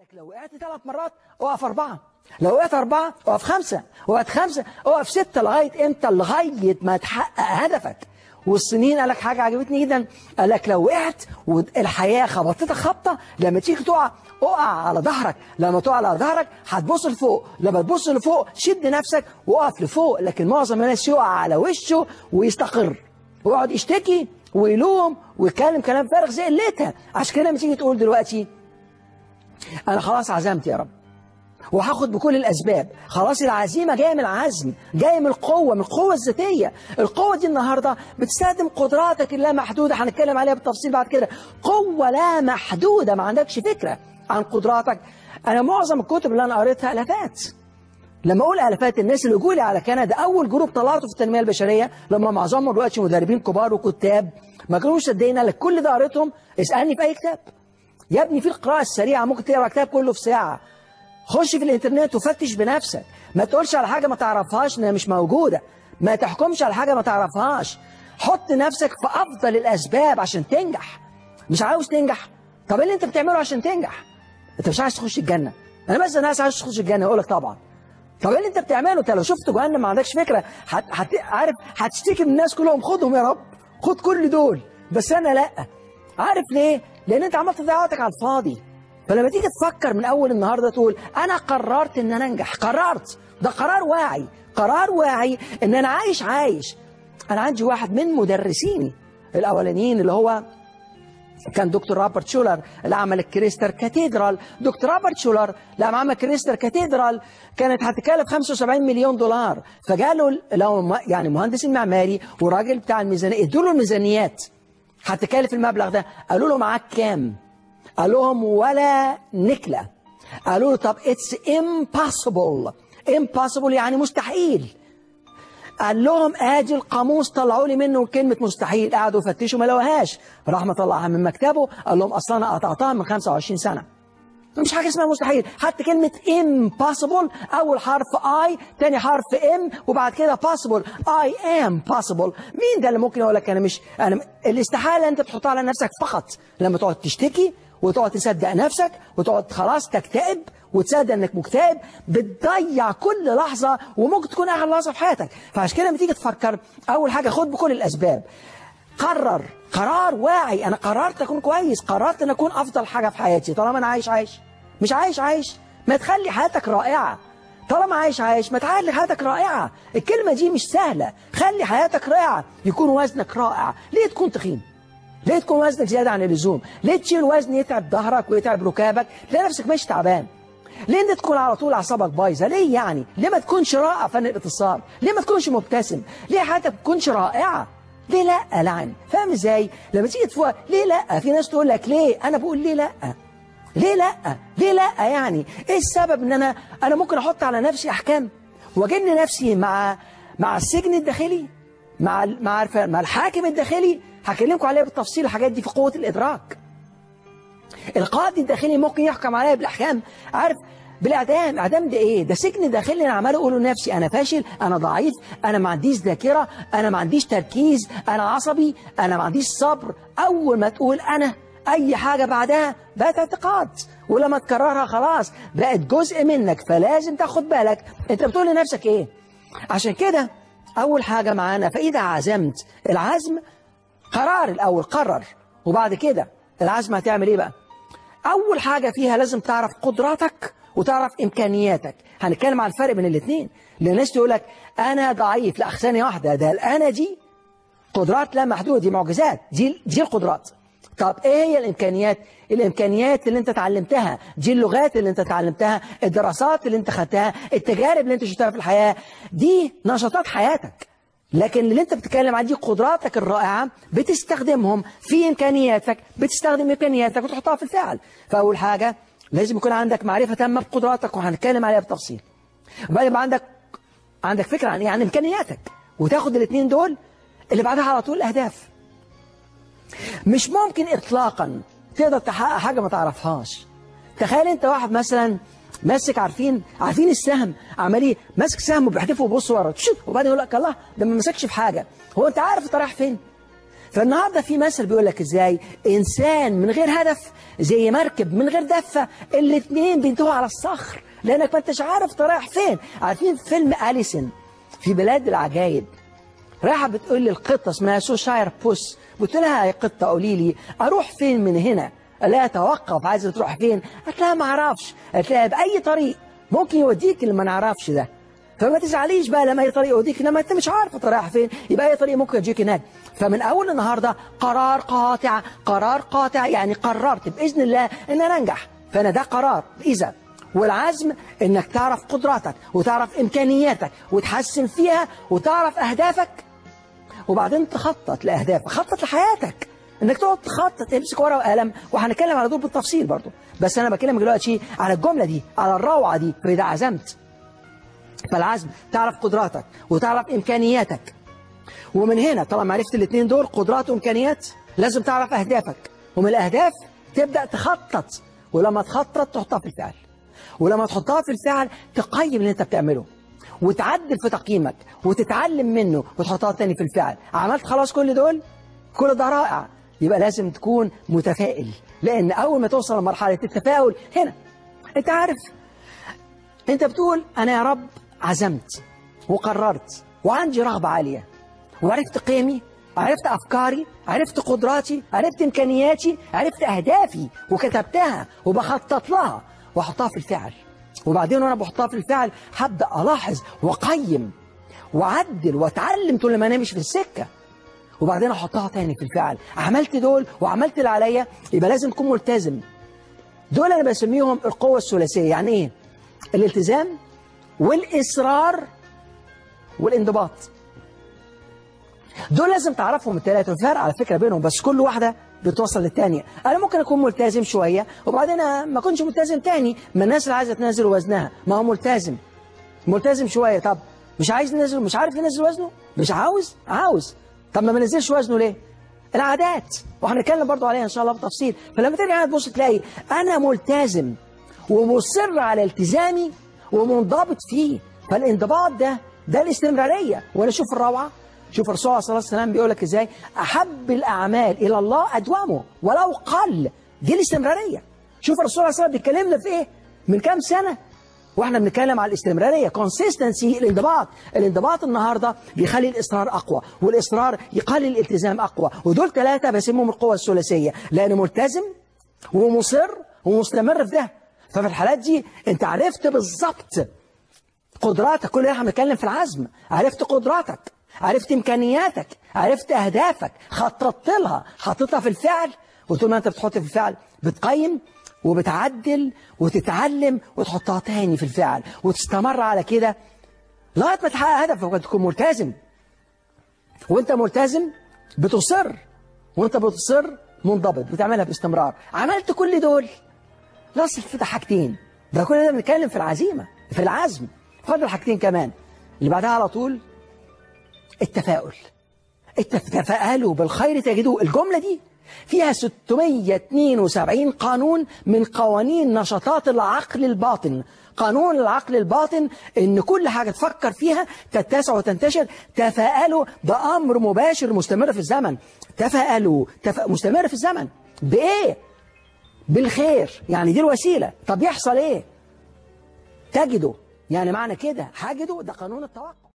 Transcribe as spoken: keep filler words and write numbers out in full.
لك لو وقعت ثلاث مرات اقف أربعة، لو وقعت أربعة اقف خمسة، وقعت خمسة اقف ستة، لغاية امتى؟ لغاية ما تحقق هدفك. والصينيين قال لك حاجة عجبتني جدا، قال لك لو وقعت والحياة خبطتك خبطة، لما تيجي تقع اقع على ظهرك، لما تقع على ظهرك هتبص لفوق، لما تبص لفوق شد نفسك وقف لفوق. لكن معظم الناس يقع على وشه ويستقر ويقعد يشتكي ويلوم ويتكلم كلام فارغ زي قلتها. عشان كده لما تيجي تقول دلوقتي أنا خلاص عزمت يا رب وهاخد بكل الأسباب، خلاص العزيمة جاية من العزم، جاية من القوة، من القوة الذاتية. القوة دي النهاردة بتستخدم قدراتك اللامحدودة، هنتكلم عليها بالتفصيل بعد كده. قوة لا محدودة، ما عندكش فكرة عن قدراتك. أنا معظم الكتب اللي أنا قريتها ألفات. لما أقول ألفات، الناس اللي جولي على كندا أول جروب طلعته في التنمية البشرية، لما معظمهم دلوقتي مدربين كبار وكتاب، ما كانوش صدقين لك كل ده قريتهم. اسألني في أي كتاب يا ابني، في القراءة السريعة ممكن تقرا كتاب كله في ساعة. خش في الانترنت وفتش بنفسك، ما تقولش على حاجة ما تعرفهاش انها مش موجودة، ما تحكمش على حاجة ما تعرفهاش. حط نفسك في أفضل الأسباب عشان تنجح. مش عاوز تنجح؟ طب ايه اللي انت بتعمله عشان تنجح؟ انت مش عايز تخش الجنة. انا بس ناس عايز تخش الجنة اقول لك طبعا. طب ايه اللي انت بتعمله؟ انت لو شفت جهنم ما عندكش فكرة، هت... هت... عارف هتشتكي من الناس كلهم، خدهم يا رب، خد كل دول، بس انا لا. عارف ليه؟ لان انت عملت تضيع وقتك على الفاضي. فلما تيجي تفكر من اول النهارده تقول انا قررت ان انا انجح، قررت، ده قرار واعي، قرار واعي ان انا عايش عايش. انا عندي واحد من مدرسيني الاولانيين اللي هو كان دكتور روبرت شولر اللي عمل الكريستر كاتيدرال. دكتور روبرت شولر لما عمل كريستر كاتيدرال كانت هتكلف خمسة وسبعين مليون دولار، فجاله لو يعني مهندس المعماري وراجل بتاع الميزانيه ادوا له الميزانيات هتكلف المبلغ ده. قالوا له معاك كام؟ قال لهم ولا نكلة. قالوا له طب اتس امبوسيبل. امبوسيبل يعني مستحيل. قال لهم ادي القاموس، طلعوا لي منه كلمة مستحيل. قعدوا يفتشوا ما لقوهاش، راح مطلعها من مكتبه قال لهم اصلا انا قطعتها من خمسة وعشرين سنة، مش حاجة اسمها مستحيل. حتى كلمة impossible أول حرف I، تاني حرف M، وبعد كده possible I am possible. مين ده اللي ممكن يقول لك أنا مش أنا الاستحالة أنت بتحطها على نفسك فقط لما تقعد تشتكي وتقعد تصدق نفسك وتقعد خلاص تكتئب وتصدق انك مكتئب، بتضيع كل لحظة وممكن تكون آخر لحظة في حياتك. فعشان كده لما تيجي تفكر أول حاجة خد بكل الأسباب. قرر قرار واعي، أنا قررت أكون كويس، قررت أن أكون أفضل حاجة في حياتي. طالما أنا عايش عايش، مش عايش عايش ما تخلي حياتك رائعة. طالما عايش عايش ما تخلي حياتك رائعة. الكلمة دي مش سهلة. خلي حياتك رائعة، يكون وزنك رائع. ليه تكون تخين؟ ليه تكون وزنك زيادة عن اللزوم؟ ليه تشيل وزن يتعب ظهرك ويتعب ركابك؟ ليه نفسك ماشي تعبان؟ ليه انت تكون على طول اعصابك بايظه؟ ليه يعني؟ ليه ما تكونش رائع فن الاتصال؟ ليه ما تكونش مبتسم؟ ليه حياتك ما تكونش رائعة؟ ليه لا لعن؟ فاهم ازاي؟ لما تيجي تفوق ليه لا؟ في ناس تقول لك ليه؟ انا بقول ليه لا؟ ليه لا؟ ليه لا يعني؟ ايه السبب ان انا انا ممكن احط على نفسي احكام واجن نفسي مع مع السجن الداخلي، مع مع مع الحاكم الداخلي. هكلمكم عليها بالتفصيل الحاجات دي في قوة الادراك. القاضي الداخلي ممكن يحكم عليا بالاحكام، عارف، بالاعدام. اعدام ده ايه؟ ده سجن داخلي انا عمال اقول لنفسي انا فاشل، انا ضعيف، انا ما عنديش ذاكره، انا ما عنديش تركيز، انا عصبي، انا ما عنديش صبر. اول ما تقول انا، اي حاجه بعدها بقت اعتقاد، ولما تكررها خلاص بقت جزء منك. فلازم تاخد بالك انت بتقول لنفسك ايه. عشان كده اول حاجه معانا، فاذا عزمت، العزم قرار الاول، قرر، وبعد كده العزم هتعمل ايه بقى؟ اول حاجه فيها لازم تعرف قدراتك وتعرف امكانياتك. هنتكلم عن الفرق بين الاثنين، لان الناس تقول لك انا ضعيف. لا، ثانيه واحده، ده الانا دي قدرات لا محدوده، دي معجزات، دي دي القدرات. طب ايه هي الامكانيات؟ الامكانيات اللي انت اتعلمتها، دي اللغات اللي انت اتعلمتها، الدراسات اللي انت خدتها، التجارب اللي انت شفتها في الحياه، دي نشاطات حياتك. لكن اللي انت بتتكلم عن دي قدراتك الرائعة، بتستخدمهم في امكانياتك، بتستخدم امكانياتك وتحطها في الفعل. فاول حاجة لازم يكون عندك معرفة تامة بقدراتك، وهنتكلم عليها بالتفصيل. وبعدين يبقى عندك عندك فكرة عن ايه؟ عن امكانياتك، وتاخد الاثنين دول اللي بعدها على طول الاهداف. مش ممكن اطلاقا تقدر تحقق حاجة ما تعرفهاش. تخيل انت واحد مثلا ماسك، عارفين عارفين السهم، عمال ماسك سهم وبيحدفه وبيبص ورا، وبعدين يقول لك الله ده ما مسكش في حاجه. هو انت عارف انت رايح فين؟ فالنهارده في مثل بيقول لك ازاي انسان من غير هدف زي مركب من غير دفه، الاثنين بينتهوا على الصخر لانك ما انتش عارف رايح فين. عارفين فيلم أليسن في بلاد العجائب؟ رايحه بتقول للقطه اسمها سوشاير بوس، بتقول لها يا قطه قولي لي اروح فين من هنا؟ قال لها توقف، عايزه تروح فين؟ قالت لها ما اعرفش. قالت لها باي طريق ممكن يوديك اللي ما نعرفش ده، فما تزعليش بقى لما اي طريق يوديك، لما انت مش عارفه انت رايح فين يبقى اي طريق ممكن يوديك هناك. فمن اول النهارده قرار قاطع، قرار قاطع يعني قررت باذن الله ان انا انجح، فانا ده قرار. اذا والعزم انك تعرف قدراتك وتعرف امكانياتك وتحسن فيها وتعرف اهدافك، وبعدين تخطط لاهدافك، خطط لحياتك، انك تقعد تخطط، تمسك ورقه وقلم، وهنتكلم على دول بالتفصيل برضه، بس انا بكلمك دلوقتي على الجمله دي، على الروعه دي، فاذا عزمت. فالعزم تعرف قدراتك وتعرف امكانياتك، ومن هنا طالما عرفت الاثنين دول قدرات وامكانيات لازم تعرف اهدافك، ومن الاهداف تبدا تخطط، ولما تخطط تحطها في الفعل، ولما تحطها في الفعل تقيم اللي انت بتعمله وتعدل في تقييمك وتتعلم منه وتحطها تاني في الفعل. عملت خلاص كل دول، كل ده رائع، يبقى لازم تكون متفائل، لان اول ما توصل لمرحله التفاؤل هنا انت عارف، انت بتقول انا يا رب عزمت وقررت وعندي رغبه عاليه وعرفت قيمي، عرفت افكاري، عرفت قدراتي، عرفت امكانياتي، عرفت اهدافي وكتبتها وبخطط لها واحطها في الفعل. وبعدين وانا بحطها في الفعل هبدا الاحظ واقيم واعدل واتعلم طول ما انا ماشي في السكه، وبعدين احطها تاني في الفعل. عملت دول وعملت اللي عليا، يبقى لازم تكون ملتزم. دول انا بسميهم القوه الثلاثيه. يعني ايه؟ الالتزام والاصرار والانضباط. دول لازم تعرفهم الثلاثه، الفرق على فكره بينهم بس كل واحده بتوصل للثانيه. انا ممكن اكون ملتزم شويه وبعدين ما اكونش ملتزم تاني، ما الناس اللي عايزه تنزل وزنها، ما هو ملتزم ملتزم شويه، طب مش عايز ينزل، مش عارف ينزل وزنه، مش عاوز عاوز طب ما بنزلش وزنه ليه؟ العادات، وهنتكلم برضو عليها ان شاء الله بالتفصيل. فلما ترجع تبص تلاقي انا ملتزم ومصر على التزامي ومنضبط فيه، فالانضباط ده ده الاستمراريه. وانا شوف الروعه، شوف الرسول صلى الله عليه وسلم بيقول لك ازاي احب الاعمال الى الله ادومه ولو قل، دي الاستمراريه. شوف الرسول صلى الله عليه وسلم بيتكلمنا في ايه من كام سنه واحنا بنتكلم على الاستمراريه، كونسيستنسي، الانضباط. الانضباط النهارده بيخلي الاصرار اقوى، والاصرار يقلل الالتزام اقوى، ودول ثلاثه بسميهم القوه الثلاثيه، لان ملتزم ومصر ومستمر في ده. ففي الحالات دي انت عرفت بالظبط قدراتك، كل ده احنا بنتكلم في العزم، عرفت قدراتك، عرفت امكانياتك، عرفت اهدافك، خططت لها، حطيتها في الفعل، وطول ما انت بتحط في الفعل بتقيم وبتعدل وتتعلم وتحطها تاني في الفعل وتستمر على كده لغايه ما تحقق هدفك وتكون ملتزم. وانت ملتزم بتصر، وانت بتصر منضبط، بتعملها باستمرار. عملت كل دول، نصل في حاجتين، ده كل ده بنتكلم في العزيمه، في العزم. فاضل حاجتين كمان اللي بعدها على طول، التفاؤل. تفاءلوا بالخير تجدوه. الجمله دي فيها ستمائة واثنين وسبعين قانون من قوانين نشاطات العقل الباطن. قانون العقل الباطن ان كل حاجه تفكر فيها تتسع وتنتشر. تفاءلوا ده امر مباشر مستمر في الزمن. تفاءلوا تف... مستمر في الزمن بايه؟ بالخير، يعني دي الوسيله. طب يحصل ايه؟ تجده، يعني معنى كده هجده، ده قانون التوقع.